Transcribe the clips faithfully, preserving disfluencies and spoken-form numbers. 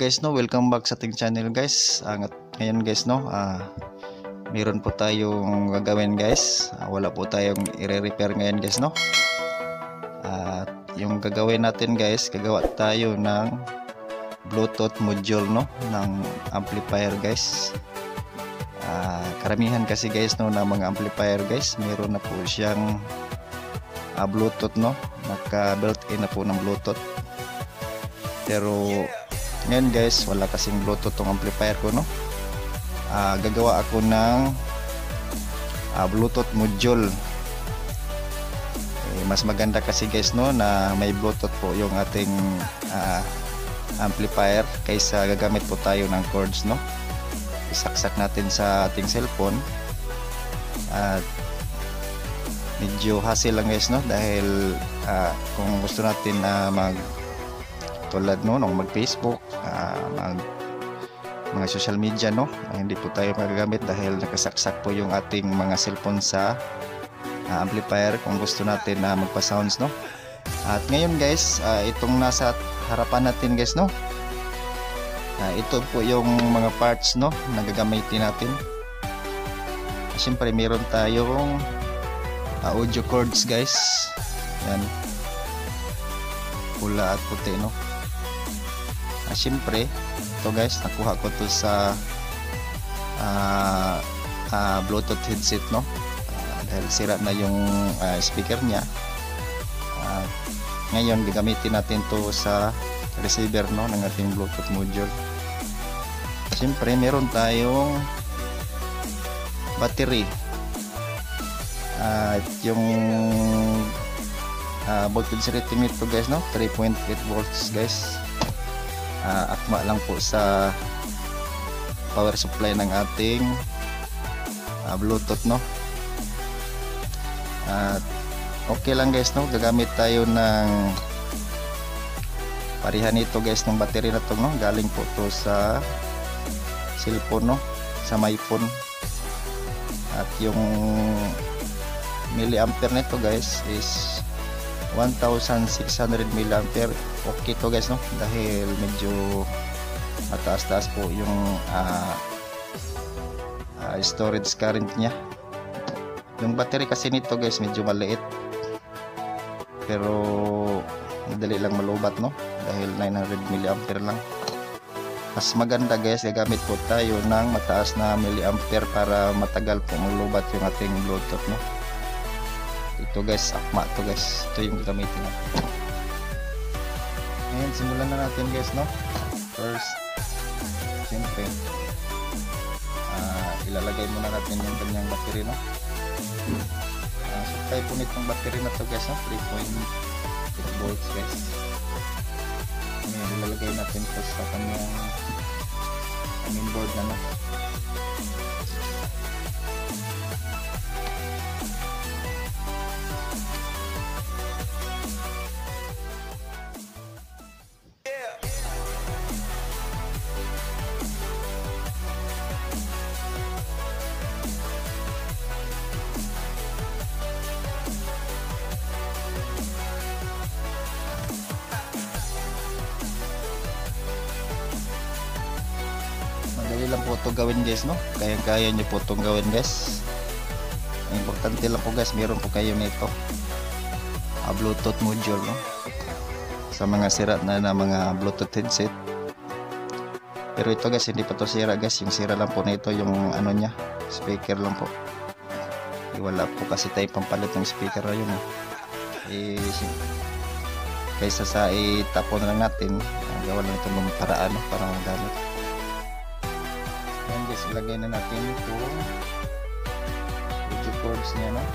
guys, no, welcome back sa ating channel guys. Angat ngayon guys, no, ah, meron po tayong gagawin guys. Ah, wala po tayong i-repair ngayon guys, no. At ah, yung gagawin natin guys, gagawa tayo ng Bluetooth module, no, ng amplifier guys. Ah, karamihan kasi guys, no, na mga amplifier guys, meron na po siyang ah, Bluetooth, no, naka built-in na po ng Bluetooth. Pero ngayon guys, wala kasing Bluetooth tong amplifier ko, no. Uh, gagawa ako ng uh, Bluetooth module. Eh, mas maganda kasi guys, no, na may Bluetooth po yung ating uh, amplifier kaysa gagamit po tayo ng cords, no. Isaksak natin sa ating cellphone at uh, medyo hassle lang guys, no, dahil uh, kung gusto natin na uh, mag tulad no nung mag Facebook, uh, mag mga social media, no, uh, hindi po tayo magagamit dahil nakasaksak po yung ating mga cellphone sa uh, amplifier kung gusto natin na uh, magpa sounds, no. At ngayon guys, uh, itong nasa harapan natin guys, no, uh, ito po yung mga parts, no, na gagamitin natin. Uh, siyempre meron tayong uh, audio cords guys, yan, pula at puti, no. Ah, siyempre ito guys, nakuha ko to sa uh, uh, Bluetooth headset, no, uh, dahil sira na yung uh, speaker nya. Uh, ngayon gagamitin natin to sa receiver, no, ng ating Bluetooth module. Siyempre meron tayong battery at uh, yung uh, voltage rating nito guys, no, three point eight volts guys. Uh, akma lang po sa power supply ng ating uh, Bluetooth, no. At uh, okay lang guys, no, gagamit tayo ng parihan nito guys, ng battery na to, no, galing po to sa cellphone, no, sa my phone. At yung milliampere nito guys is one thousand six hundred milliampere. Okay to guys, no, dahil medyo mataas-taas po yung uh, uh, storage current nya. Yung battery kasi nito guys medyo maliit, pero madali lang malubat, no, dahil nine hundred milliampere lang. Mas maganda guys, gagamit po tayo ng mataas na milliampere para matagal po malubat yung ating Bluetooth, no. Ito guys, akma to guys, ito yung gamitin natin. Ngayon simulan na natin guys, no. First, siyempre uh, ilalagay muna natin yung kanyang battery, no. Uh, supply po nitong battery na to guys, no, three point eight volts guys. Ngayon ilalagay natin po sa kanyang main board na, no. Madali lang po ito gawin guys, no, kayang-kaya nyo po itong gawin guys. Ang importante lang po guys, meron po kayo nito uh, Bluetooth module, no, sa mga sira na na mga Bluetooth headset. Pero ito guys, hindi pa to sira guys, yung sira lang po nito yung ano nya, speaker lang po. E, wala po kasi tayo pampalit ng speaker na yun, eh. E, kaysa sa itapon lang natin, uh, gawa lang ito ng paraan, no, para magamit. Ayan guys, ilagay na natin itong audio cords niya, no.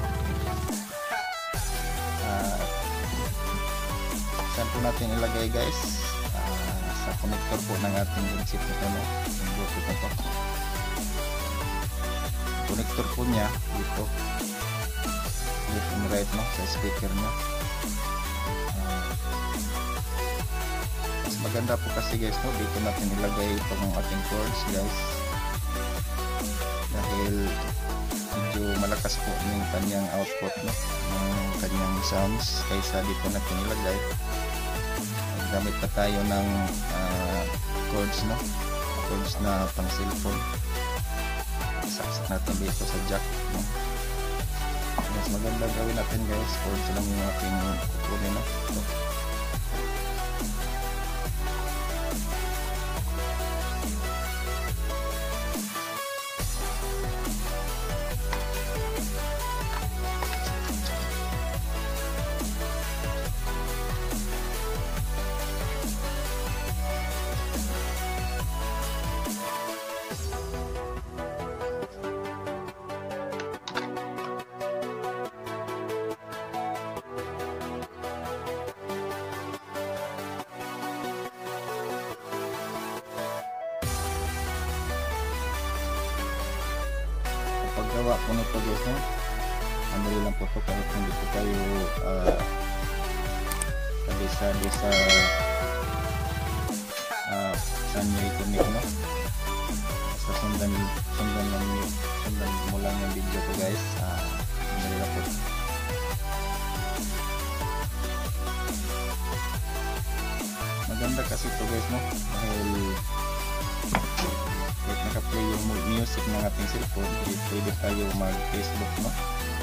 Uh, saan po natin ilagay guys? Uh, sa connector po ng ating headset nito, no, yung Bluetooth na to. Connector po niya dito, left and right, no, sa speaker niya. Uh, mas maganda po kasi guys, no, dito natin ilagay itong ating cords guys, dahil medyo malakas po yung kanyang output, no, ng kanyang sounds kaysa dito natin ilagay. Gamit pa tayo ng uh, cords, no, cords na pang cellphone. Saksak natin dito sa jack, no. Mas maganda gawin natin guys, cords lang yung ating kukunin, no. So, paggawa po nito guys, no, ang dali lang po ito kahit hindi po kayo uh, kabisado sa uh, saan nyo i-connect, no. Basta sundan, sundan, lang, sundan mo lang yung video ko guys, uh, ang dali lang po. Maganda kasi ito guys, no, dahil kahit naka-play yung music ng ating cellphone, pwede tayo mag-Facebook, no,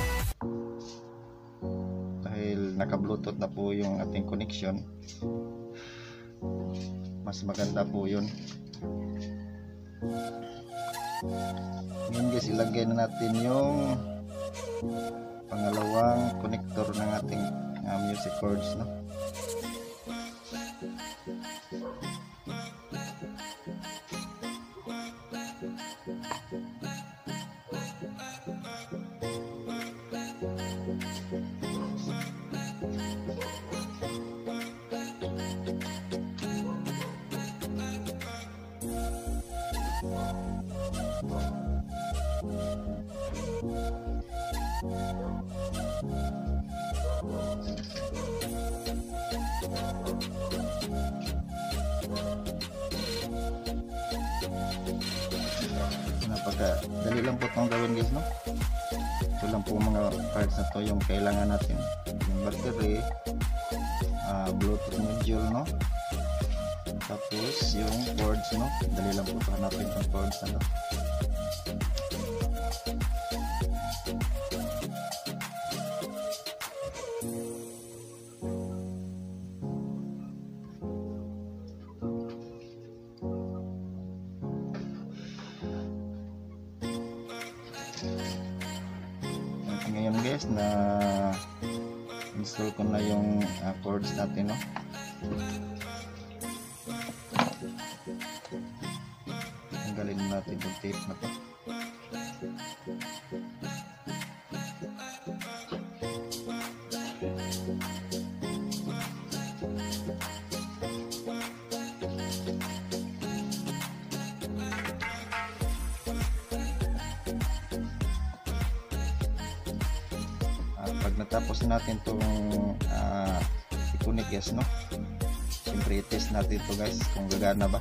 dahil naka-bluetooth na po yung ating connection. Mas maganda po yun. Ngayon guys, ilagay na natin yung pangalawang connector ng ating uh, music cords, no. Napaka dali lang po itong gawin guys, no. Ito lang po mga parts na to yung kailangan natin, yung battery, uh, bluetooth module, no, tapos yung cords, no. Dali lang po ito hanapin yung cords na to. Ngayon guys, na install ko na yung uh, cords natin, no. Tanggalin natin yung tape na to. Pag natapos natin itong uh, i-connect guys, no, siyempre i-test natin ito guys kung gagana ba.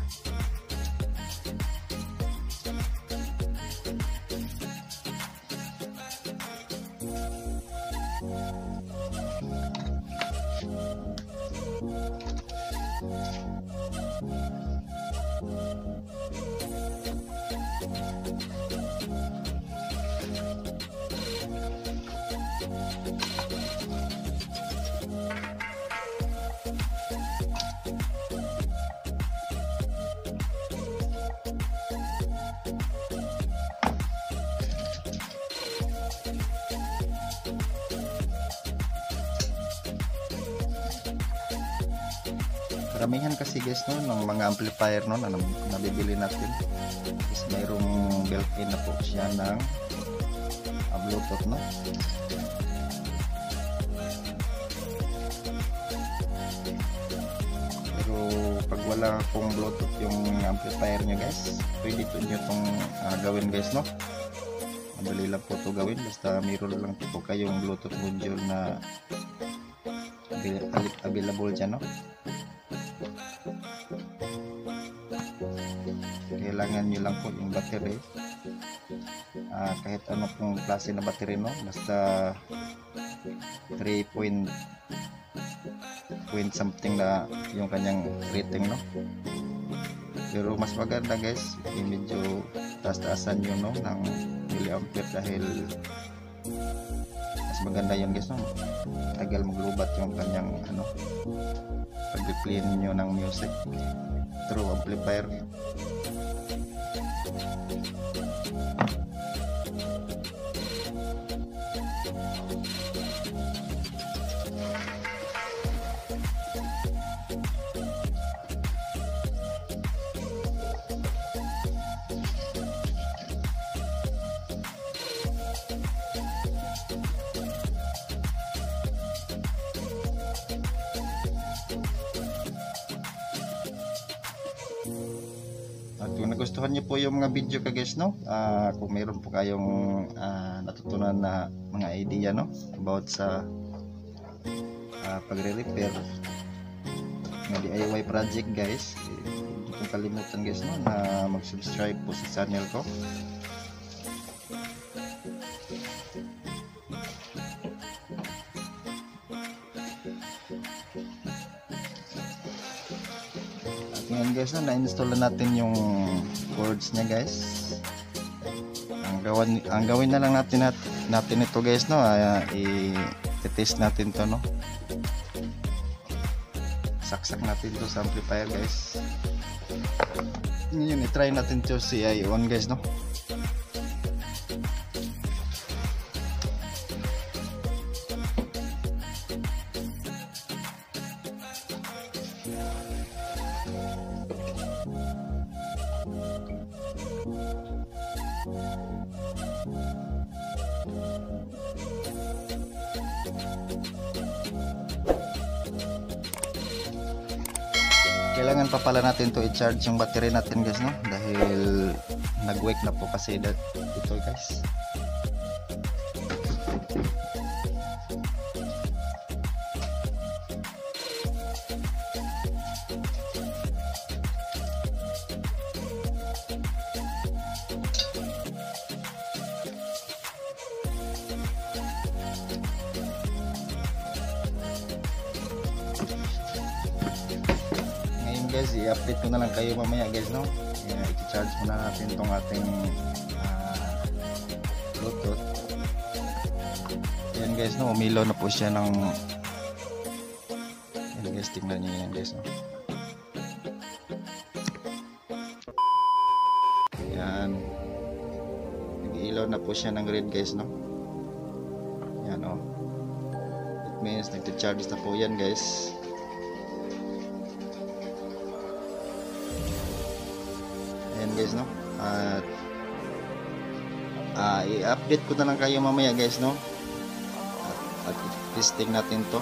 Karamihan kasi guys, no, ng mga amplifier, no, na nabibili natin is mayroong built-in na po siya ng uh, bluetooth, no. Pero pag wala pong bluetooth yung amplifier nyo guys, pwede po nyo itong uh, gawin guys, no. Madali lang po ito gawin, basta mayroon lang po kayong bluetooth module na available dyan, no. Kailangan nyo lang po yung battery, uh, kahit ano pong klase na battery, no, basta three point point something na yung kanyang rating, no. pero mas maganda guys yung medyo taas-taasan yun no ng milliampere dahil mas maganda yun guys no, tagal maglubat yung kanyang ano pag-clean nyo ng music through amplifier. At kung nagustuhan niyo po yung mga video ka guys no, uh, kung mayroon po kayong uh, natutunan na mga idea no about sa uh, pagre-repair na D I Y project guys, hindi kong kalimutan guys no na mag-subscribe po sa channel ko. Ngayon guys, no, na-install na natin yung cords niya guys. Ang gawin, ang gawin na lang natin nat, natin ito guys no, uh, i-test natin to no. Saksak natin to sa amplifier guys. Ngayon i-try natin to C I on guys no. Kailangan pa pala natin to i-charge yung battery natin guys no, dahil nag-wake na po kasi ito guys. Guys, i-update ko na lang kayo mamaya guys no. Yeah, i-charge muna natin tong ating uh, Bluetooth. Ayan guys no, umilaw na po siya ng ayan guys, tingnan niyo yan guys no. Ayan, nag-ilaw na po siya ng red guys no. Ayan o, it means nag-charge na po yan guys. Guys no, at uh, i-update ko na lang kayo mamaya guys no, at, at testing natin to.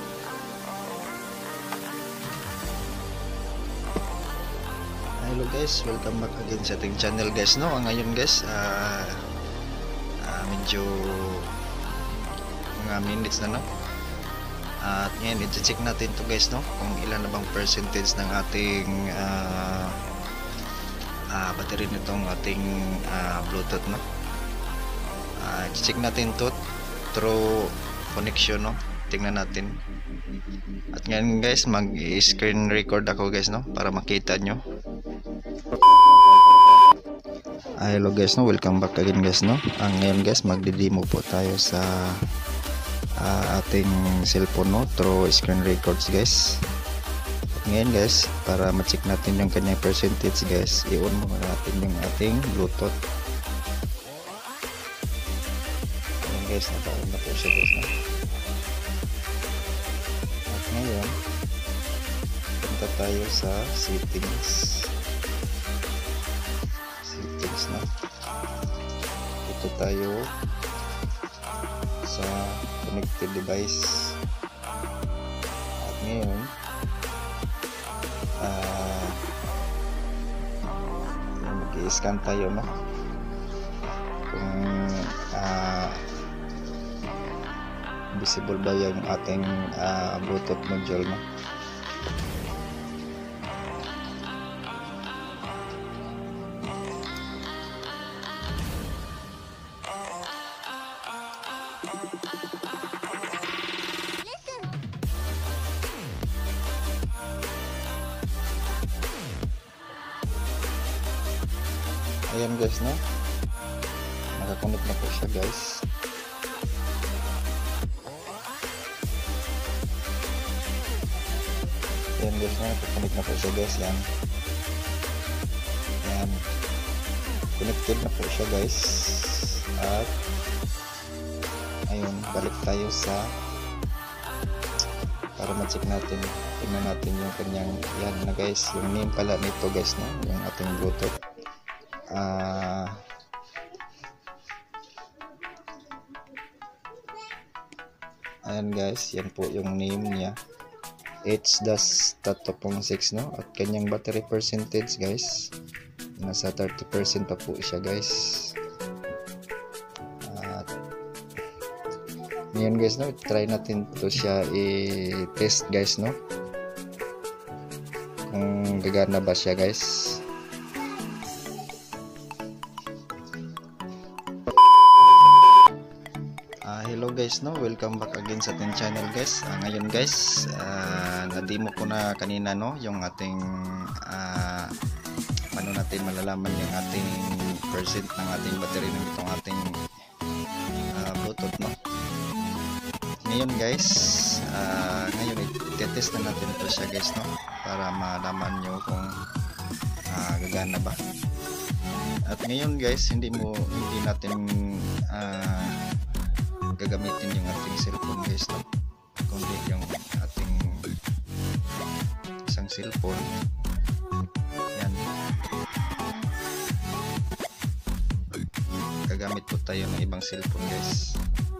Hello guys, welcome back again sa ating channel guys no. Ngayon guys, uh, uh, medyo mga minutes na no, at ngayon i-check natin to guys no, kung ilan na bang percentage ng ating uh, Uh, battery nitong ating uh, Bluetooth no. Uh, check natin to through connection no. Tingnan natin. At ngayon guys, mag-screen record ako guys no, para makita nyo. Uh, hello guys no, welcome back again guys no. Ang ngayon guys, magdi-demo po tayo sa uh, ating cellphone no, through screen records guys. Ngayon guys, para ma-check natin yung kanyang percentage guys, i-on muna natin yung ating Bluetooth. Ngayon guys, naka-on na po siya guys no? At ngayon, punta tayo sa settings. Settings na. Ito tayo sa connected device. At ngayon, Uh, mag-i-scan tayo no, kung uh, visible ba yung ating uh, Bluetooth module no. Ayan guys, no? Nakakonect na po siya guys. Ayan guys, no? Nakakonect na po siya guys. Yan. Yan. Connected na po siya guys. At ayun, balik tayo sa para ma-check natin, tingnan natin yung kanyang, yan na guys, yung name pala nito guys, no? Yung ating Bluetooth. Ah uh, ayan guys, yan po yung name niya, H tato six, no? At kanyang battery percentage guys, nasa thirty percent pa po siya guys. Ngayon guys, no, try natin to siya i-test guys, no, kung gagana ba siya guys. Uh, hello guys, no, welcome back again sa ating channel guys. Uh, ngayon guys, uh, na-demo ko na kanina, no, yung ating uh, paano natin malalaman yung ating percent ng ating battery ng itong ating uh, Bluetooth, no. Ngayon guys, uh, ngayon i-test na natin ito siya guys, no, para malaman nyo kung uh, gagana ba. At ngayon guys, hindi mo hindi natin uh, gagamitin yung ating cellphone guys, no, kundi yung ating isang cellphone. Yan, gagamit po tayo ng ibang cellphone guys.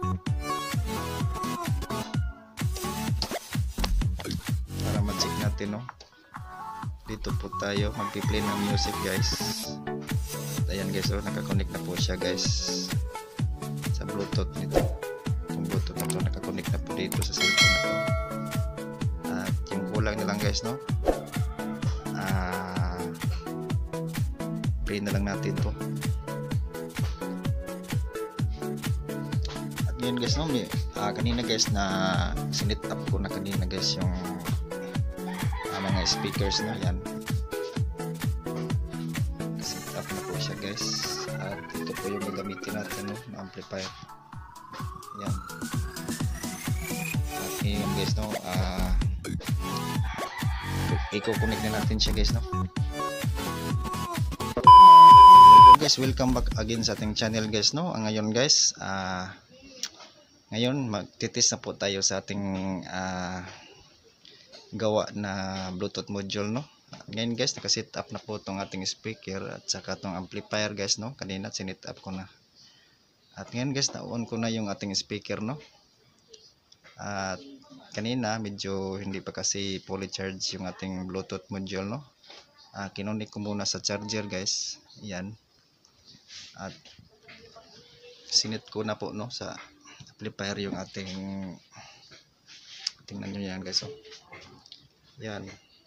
Natin, no, dito po tayo magpi-play ng music guys. Ayan guys, oh, nakakonect na po siya guys sa Bluetooth nito. Yung Bluetooth na to nakakonect na po dito sa cellphone na to. At yung kulang na lang guys, no, ah, play na lang natin to. At ngayon guys, no, may, ah, kanina guys na sinit up ko na kanina guys yung mga speakers na yan. Set up na po siya guys. At ito po yung gagamitin natin, no, na amplifier. Yan. At ngayon guys, no, uh, i-connect na natin siya guys, no. Hello guys, welcome back again sa ating channel guys, no. Ang ngayon guys, uh, ngayon magtitis na po tayo sa ating uh, gawa na Bluetooth module, no. Ngayon guys, naka-set up na po itong ating speaker at saka itong amplifier guys, no. Kanina sinit up ko na. At ngayon guys, na-on ko na yung ating speaker, no. At kanina medyo hindi pa kasi fully charge yung ating Bluetooth module, no. Uh, kinunik ko muna sa charger guys. Yan. At sinit ko na po, no, sa amplifier yung ating, tingnan nyo yan guys, oh. Yan.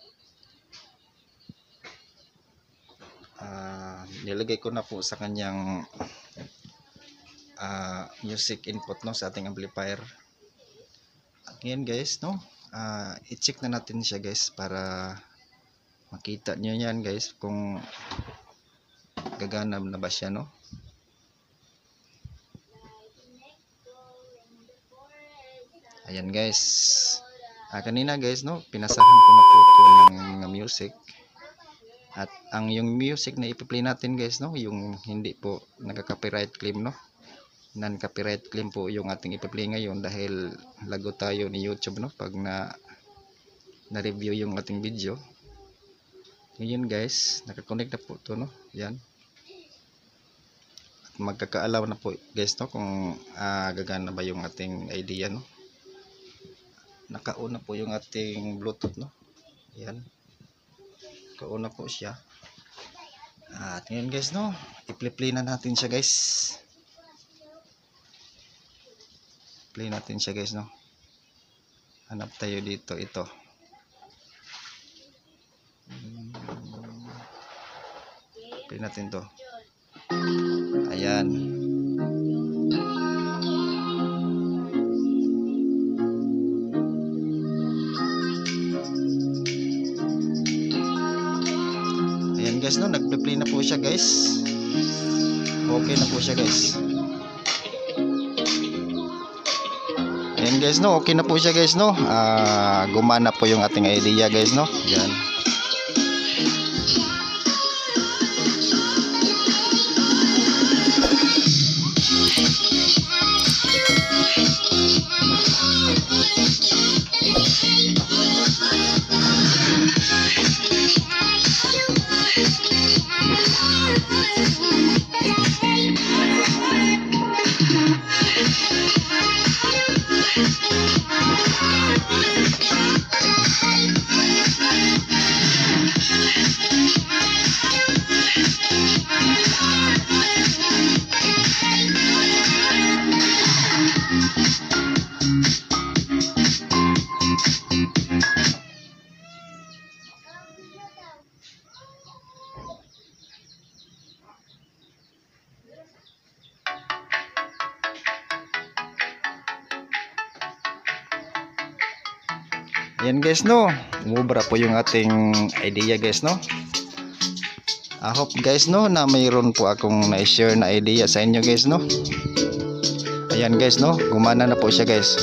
Uh, nilagay ko na po sa kanyang uh, music input, no, sa ating amplifier. At ngayon guys, no, uh, i-check na natin siya guys para makita nyo yan guys kung gagana na ba siya, no. Ayan guys. Ah, kanina guys, no, pinasahan ko na po ito ng music. At ang yung music na ipi-play natin guys, no, yung hindi po nagka-copyright claim, no, non-copyright claim po yung ating ipi-play ngayon dahil lago tayo ni YouTube, no, pag na na-review yung ating video. Ngayon guys, naka-connect na po ito, no. Yan. At magkakaalaw na po guys, no, kung uh, gagana ba yung ating idea, no. Nakauna po yung ating Bluetooth, no. Yan. Nakauna po siya. At ngayon guys, no, i-play na natin siya guys. Play natin siya guys, no. Hanap tayo dito, ito. Play natin to. Ayan. Ayan guys, no, nagpe-play na po siya guys. Okay na po siya guys. Ayan guys no, okay na po siya guys no. Ah, gumana po yung ating idea guys no. Yan. Yan guys no, umubra po yung ating idea guys no. I hope guys no na mayroon po akong na-share na idea sa inyo guys no. Ayan guys no, gumana na po siya guys.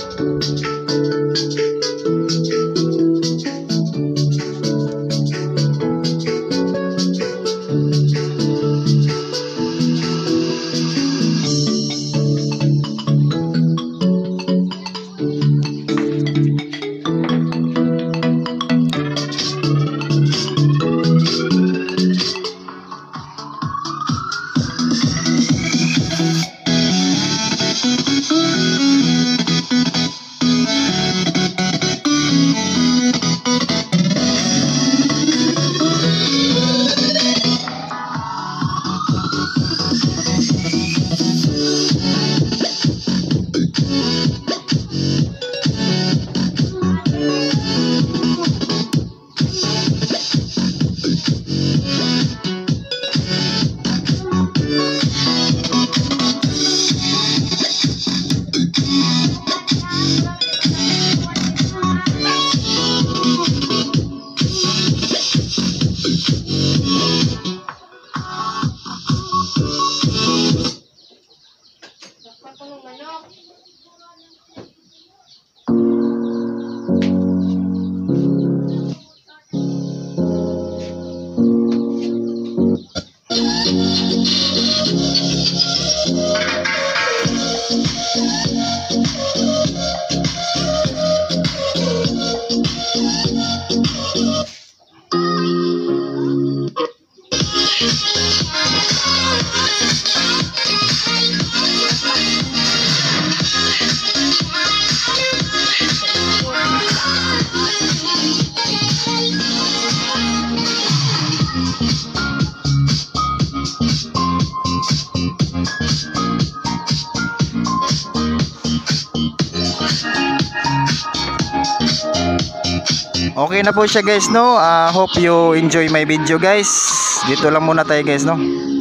Okay na po siya guys no. uh, Hope you enjoy my video guys. Dito lang muna tayo guys no.